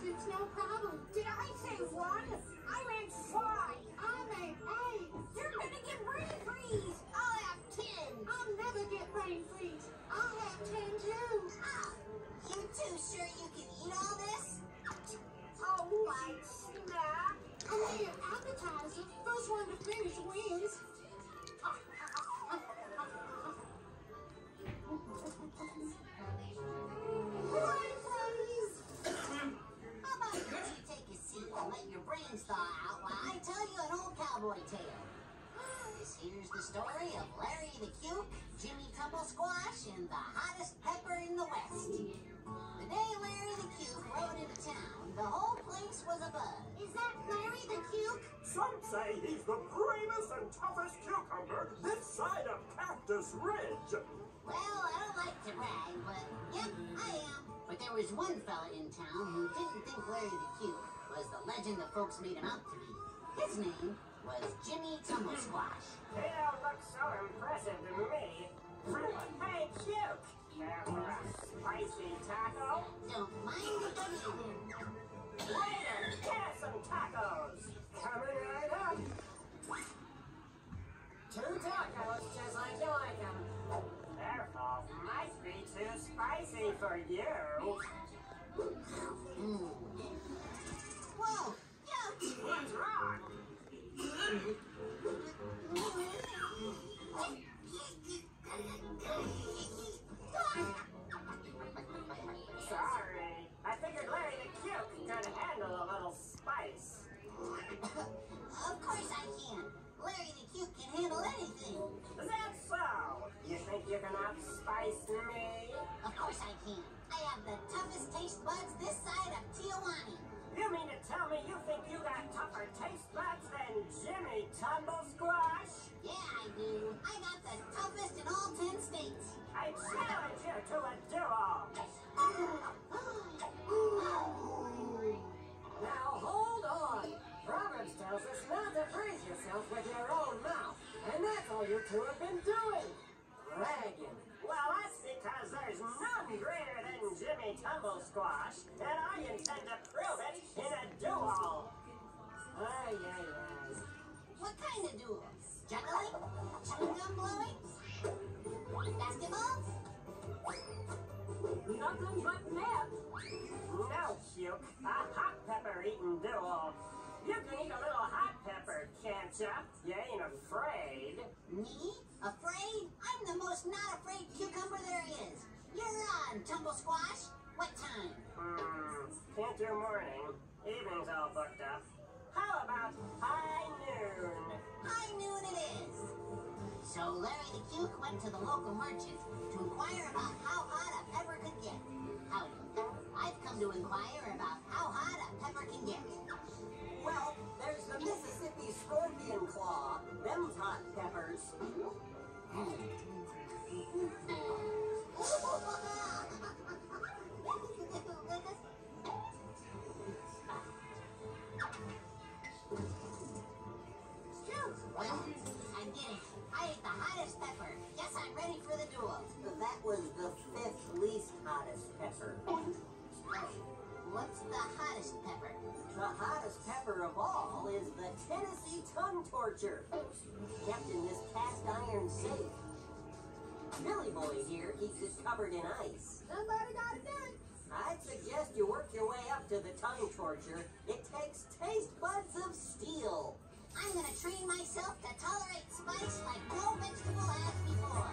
It's no problem. Did I say 1? I meant 5. I made 8. You're gonna get brain freeze. I'll have 10. I'll never get brain freeze. I'll have 10 too. Ah, you two sure you can eat all this? Oh, light snack. Only an appetizer. First one to finish wins. Brain freeze! How about you two take a seat and let your brains thaw out while I tell you an old cowboy tale? This here's the story of Larry the Cuke, Jimmy Tumble Squash, and the hottest pepper in the West. The day Larry the Cuke rode into town, the whole place was abuzz. Is that Larry the Cuke? Some say he's the bravest and toughest cucumber this side of Cactus Ridge. Well, I don't like to brag, but yep, I am. But there was one fella in town who didn't think Larry the Cuke was the legend the folks made him out to be. His name was Jimmy Tumble Squash. They don't look so impressive to me. Hey, Cuke! Care for a spicy taco? Don't mind if I do. Waiter, get us some tacos! Coming right up! 2 tacos, just like you like them. Careful, might be too spicy for you. Whoa! Cuke! What's wrong? Sorry, I figured Larry the Cuke could handle a little spice. Of course I can. Larry the Cuke can handle anything. Is that so? You think you can outspice me? Of course I can. I have the toughest taste buds this side of Tijuana. You mean to tell me you think you got tougher taste buds than Jimmy Tumble Squash? Yeah, I do. I got the toughest in all 10 states. I challenge you to a duel. Now hold on. Proverbs tells us not to praise yourself with your own mouth. And that's all you two have been doing. Bragging. Well, that's because there's none greater than Jimmy Tumble Squash, and I intend to prove it in a duel. Ay, ay, ay. What kind of duel? Juggling? Chewing gum blowing? Basketball? Nothing but net. No, Cuke. A hot pepper eating duel. You can eat a little hot pepper, can't ya? You ain't afraid. Me? Afraid? I'm the most not afraid cucumber there is. You're on, Tumble Squash. What time? Can't do morning. Evening's all booked up. How about high noon? High noon it is. So Larry the Cuke went to the local merchant to inquire about how hot a pepper could get. Howdy. I've come to inquire about how hot a pepper can get. Well, there's the Mississippi Scorpion Claw. Them's hot peppers. Well, I did it. I ate the hottest pepper. Guess I'm ready for the duel. That was the 5th least hottest pepper. What's the hottest pepper? The hottest pepper of all is the Tennessee Tongue Torture, kept in this cast iron safe. Billy Boy here keeps it covered in ice. Somebody got it done. I'd suggest you work your way up to the tongue torture. It takes taste buds of steel. I'm gonna train myself to tolerate spice like no vegetable has before.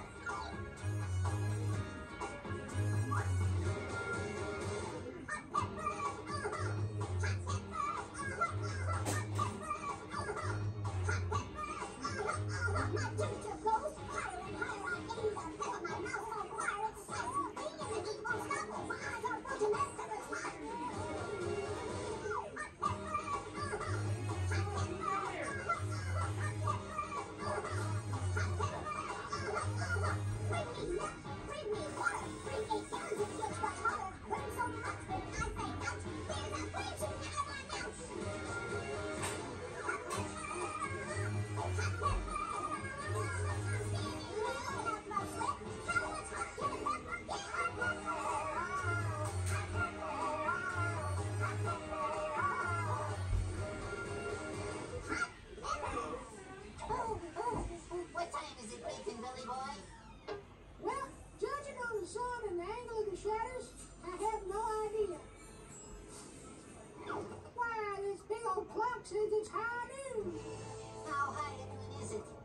It's high noon. How high at noon is it?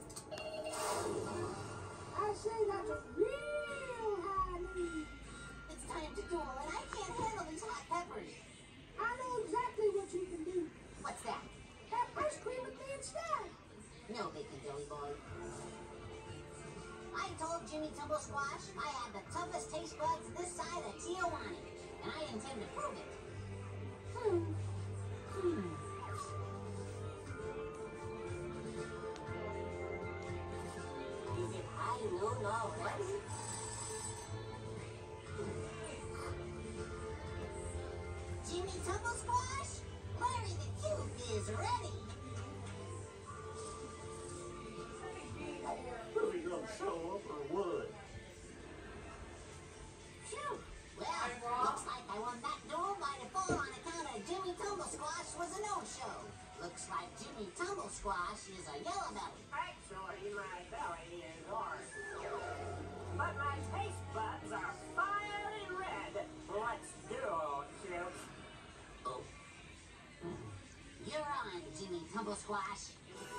I say that's a real high noon. It's time to duel, and I can't handle these hot peppers. I know exactly what you can do. What's that? Have ice cream with me instead. No bacon, Billy Boy. I told Jimmy Tumble Squash I had the toughest taste buds this side of Tijuana, and I intend to prove it. Is it high noon already? Jimmy Tumble Squash, Larry the Cube is ready. Really gonna show up or what? Phew. Well, looks like I won that duel by default on account of Jimmy Tumble Squash was a no-show. Looks like Jimmy Tumble Squash is a yellow belly. Actually, my belly is orange. But my taste buds are fiery red. Let's duel, Cute. Oh. You're on, Jimmy Tumble Squash.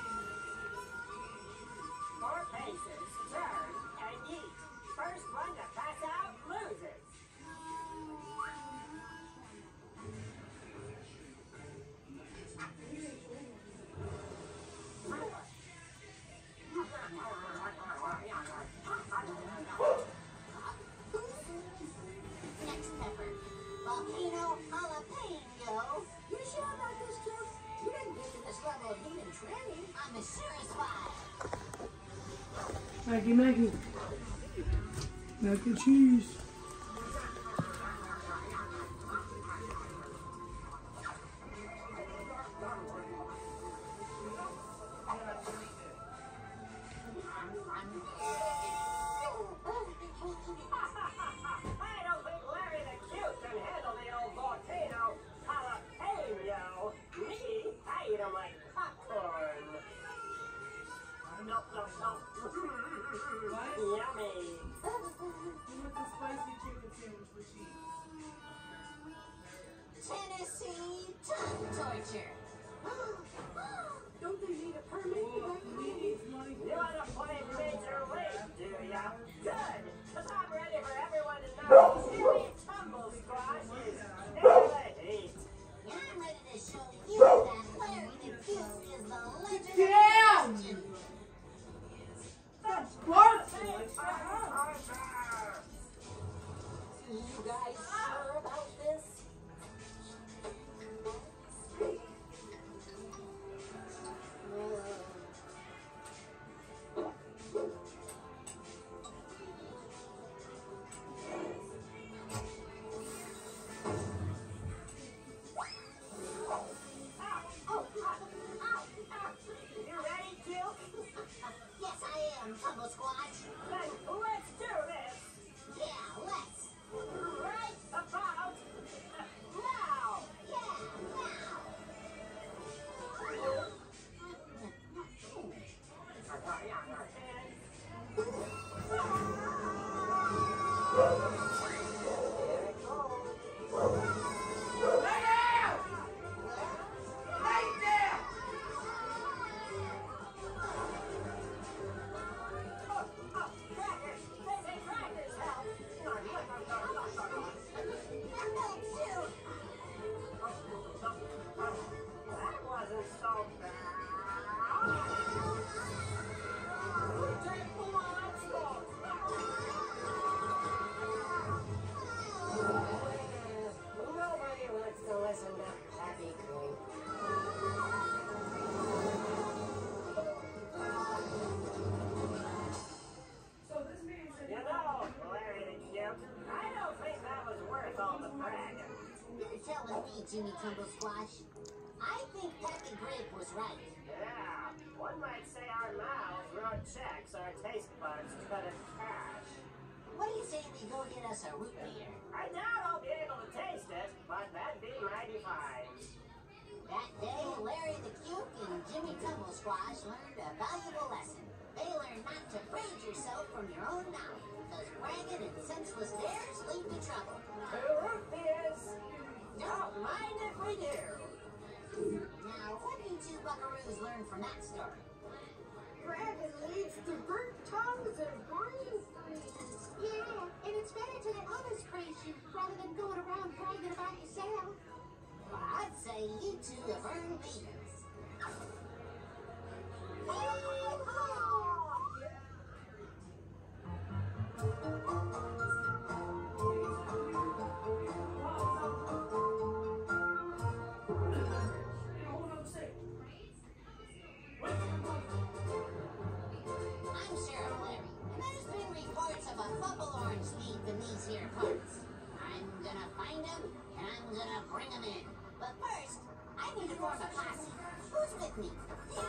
4 paces, turn, and yeet. First one to pass out loses. Next pepper. Volcano jalapeno. You sure about this, Joe? You didn't get to this level of being training. I'm as sure as fire. Maggie. Mac and cheese. I don't think Larry the Cute can handle the old volcano jalapeno. Me, I eat 'em like popcorn. No. Yummy. Tennessee tongue torture. Don't they need a permit for that? You wanna play Major League, do ya? Good, 'cause I'm ready for everyone to know Jimmy Tumble Squash is in the heat. And I'm ready to show you that Larry the Cute is the legend Yeah. of question. What? You guys sure about this? You ready, Cute? Yes, I am, Tumble Squash. Then let's do this. Yeah, let's. Right about now. Yeah, now. Crackers! They say crackers help. That wasn't so bad. Take one smoke. Nobody wants to listen to Happy Cream. You know, Larry the Cute, I don't think that was worth all the bragging. You're telling me, Jimmy Tumble Squash. I think Pappy Grape was right. Yeah, one might say our mouths wrote checks, our taste buds cut in cash. What do you say we go get us a root beer? I doubt I'll be able to taste it, but that'd be mighty fine. That day, Larry the Cute and Jimmy Tumble Squash learned a valuable lesson. They learned not to praise yourself from your own mouth, because bragging and senseless dares lead to trouble. Two root beers. Don't mind if we do. Now, what do you two buckaroos learn from that story? Dragon leads to burnt tongues and green fleas. Yeah, and it's better to let others praise you rather than going around bragging about yourself. Well, I'd say you two have earned these. I'm Sheriff Larry, and there's been reports of a bubble orange thief in these here parts. I'm gonna find him, and I'm gonna bring him in. But first, I need to form a posse. Who's with me?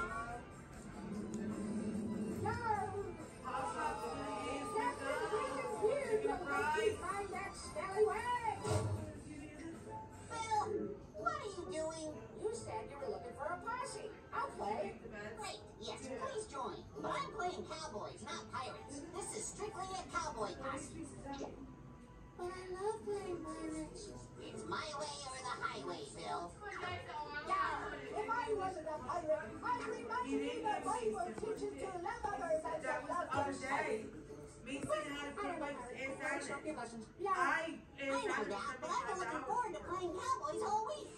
Bill, what are you doing? You said you were looking for a posse. I'll play. Great, yes, please join. But I'm playing cowboys, not pirates. This is strictly a cowboy posse. But I love playing pirates. It's my way or the highway, Bill. If I wasn't a pirate, I'd reimagine the Bible teaches to love others as they love yourself. Me sitting had to put much inside it. Yeah. I know that, but I've been looking forward to playing cowboys all week.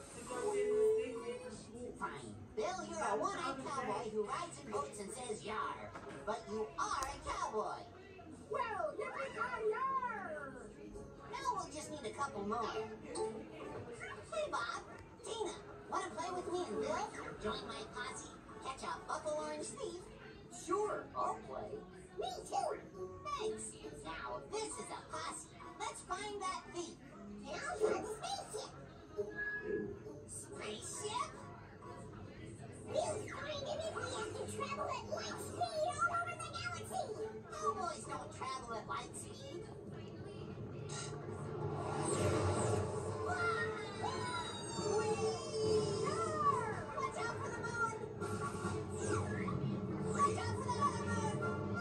Fine. Bill, you're a one-eyed cowboy who rides in boats and says yar. But you are a cowboy. Well, yippee-ki-yar! Now we'll just need a couple more. Hey, Bob. Tina, want to play with me and Bill? Join my posse, catch a buckle orange thief. Sure, I'll play. Me too. Thanks. Now, this is a posse. Let's find that thief. And I'll find the spaceship. Spaceship? We'll find him if we have to travel at light speed all over the galaxy. Cowboys don't travel at light speed. Watch out for the moon! Watch out for that other moon!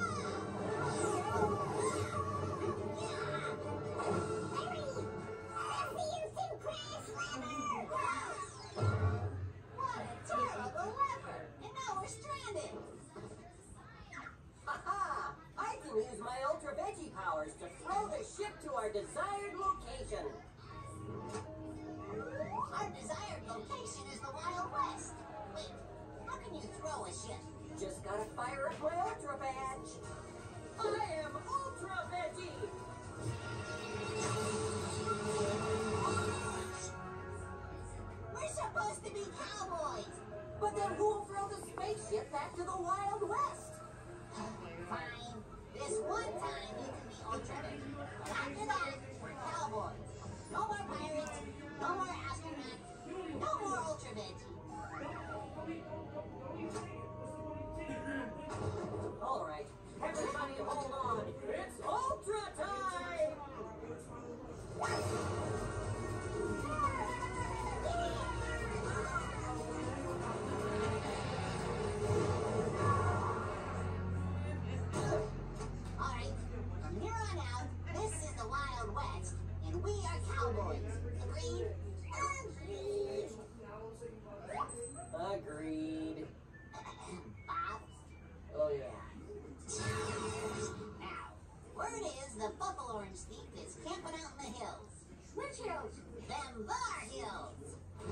Hurry! That's the instant crash lever! What a terrible lever! And now we're stranded! Ha-ha! I can use my Ultra Veggie powers to throw the ship to our desired location. Our desired location is the Wild West. Wait, how can you throw a ship? Just gotta fire up my Ultra badge. I am Ultra Veggie! We're supposed to be cowboys! But then who'll throw the spaceship back to the Wild West? Fine. This one time you can be Ultra Veggie. But after that, we're cowboys. No more pirates, no more astronauts, no more Ultra Veggie. All right, everybody hold on. It's Ultra time! All right, from here on out, this is the Wild West, and we are cowboys. Agreed? Agreed. Bob? Oh, yeah. Now, word is the buckle orange thief is camping out in the hills. Which hills? Them bar hills.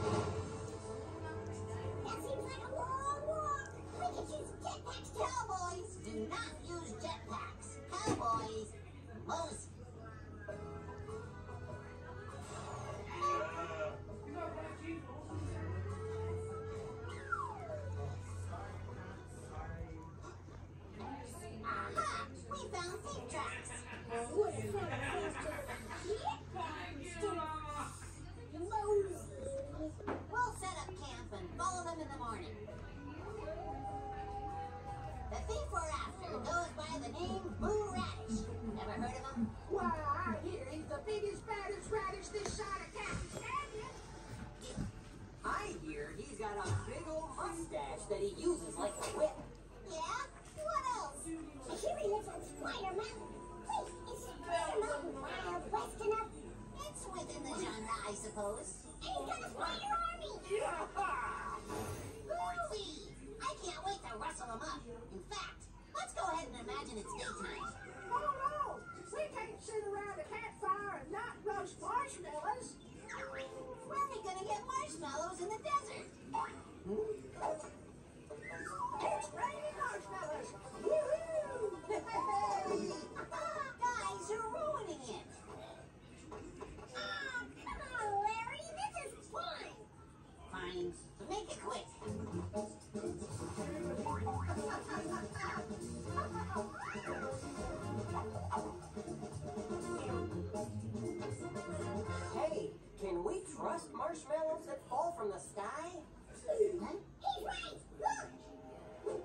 That seems like a long walk. We could use jetpacks to... Cowboys do not use jetpacks. Cowboys mostly. Aha! We found thief tracks. What is that? Jetpacks to... Moses. We'll set up camp and follow them in the morning. The thief we're after goes by the name Boo Radish. Never heard of him? Why, I hear he's the biggest, baddest radish this side of Captain Canyon. I hear he's got a big old mustache that he uses like a whip. Yeah? What else? I hear he lives on Spider Mountain. Wait, is Spider Mountain Wild West enough? It's within the genre, I suppose. And he's got a spider army. Yeah! Make it quick. Hey, can we trust marshmallows that fall from the sky? Huh? He's right! Look!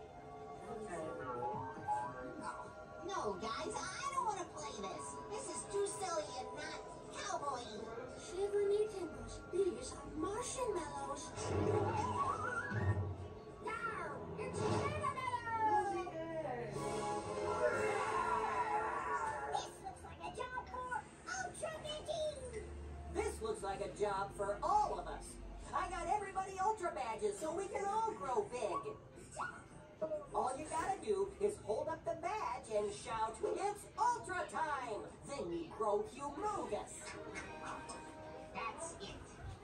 No, guys, I don't want to play this. This is too silly and not cowboy-y. Shiver me timbers, these are marshmallows. Now, it's marshmallows! This looks like a job for Ultra Veggie! This looks like a job for all of us. I got everybody ultra badges so we can all grow big. All you gotta do is hold up the badge and shout, "It's ultra time!" Then you grow humongous. That's it.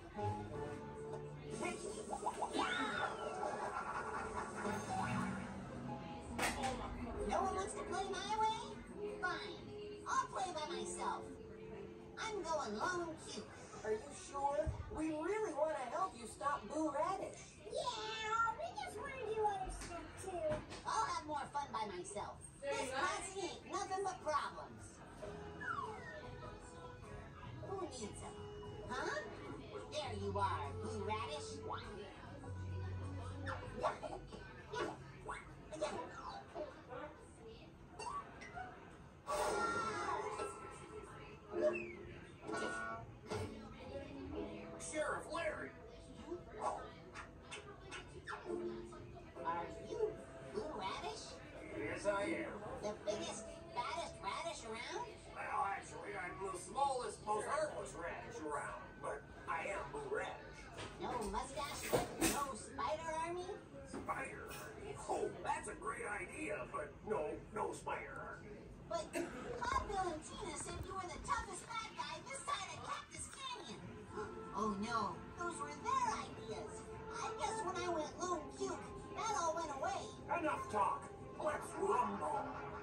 No one wants to play my way? Fine. I'll play by myself. I'm going lone cute. Are you sure? We really want to help you stop Boo Radish. Yeah, we just want to do other stuff too. I'll have more fun by myself. This posse ain't nothing but problems. Who needs them? Huh? There you are, Boo Radish. Sheriff Larry. Are you Boo Radish? Yes, I am. The biggest, baddest radish around? Well, actually, I'm the smallest, most harmless radish around, but I am Boo Radish. No mustache, no spider army? Spider Army. Oh, that's a great idea, but no Spider Army. But Bob, Bill, and Tina said you were the toughest bad guy this side of Cactus Canyon. Oh no, those were their ideas. I guess when I went lone puke, that all went away. Enough talk. Let's rumble.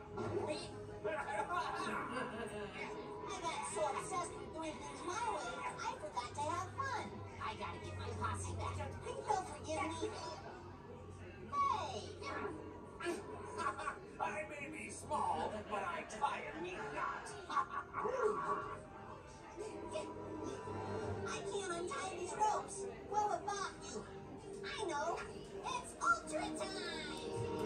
I got so obsessed with doing things my way, I forgot to have fun. I gotta get my posse back. Think they'll forgive me? Hey! I may be small, but I tire me not. I can't untie these ropes. What would Bob do? I know. It's Ultra time!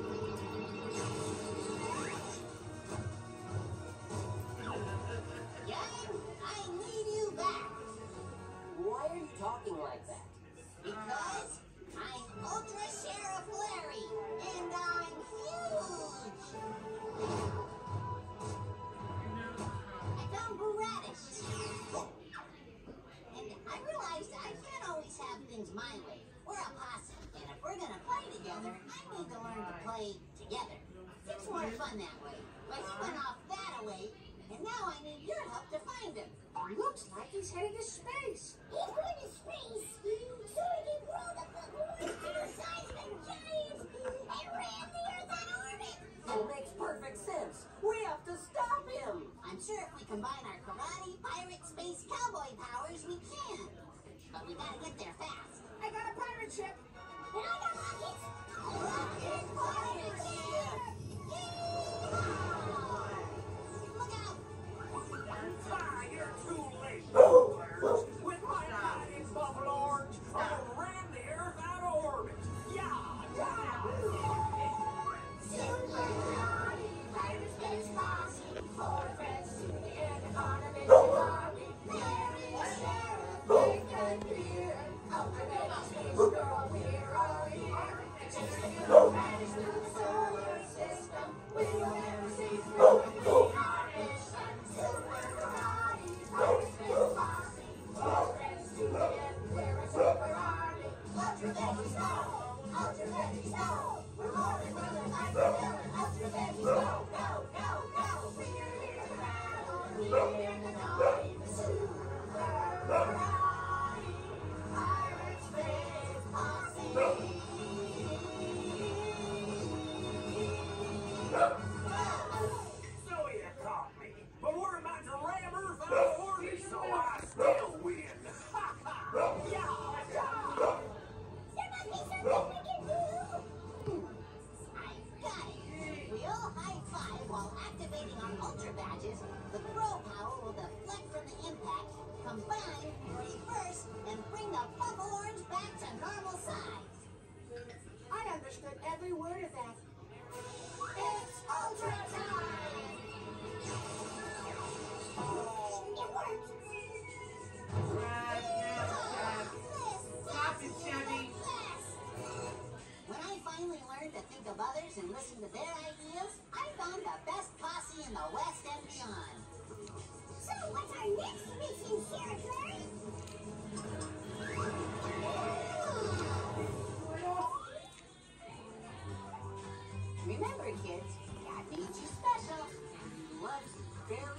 Gang, I need you back. Why are you talking like that? Because I'm Ultra Sheriff Larry, and I'm huge. I found Boo Radish. And I realized I can't always have things my way. We're a posse, and if we're gonna play together, I need to learn to play together. It's more fun that way. But he went off that away, and now I need your help to find him. Looks like he's headed to space. He's going to space so he can grow the supersize giants and ram the Earth on orbit. That makes perfect sense. We have to stop him. I'm sure if we combine our karate, pirate, space, cowboy powers, we can. But we gotta get there fast. I got a pirate ship. And I got rockets. Rocket pirate ship! Look out! Ah, you're too late, Boo. With my I got it. If we all high five while activating our ultra badges, the throw power will deflect from the impact, combine, reverse, and bring the bubble orange back to normal size. I understood every word of that. It's ultra time! It worked! Stop it, Chevy. When I finally learned to think of others and listen to their ideas, I found the best posse in the West and beyond. So what's our next mission, Sheriff Larry? Remember, kids, God needs you special. Loves very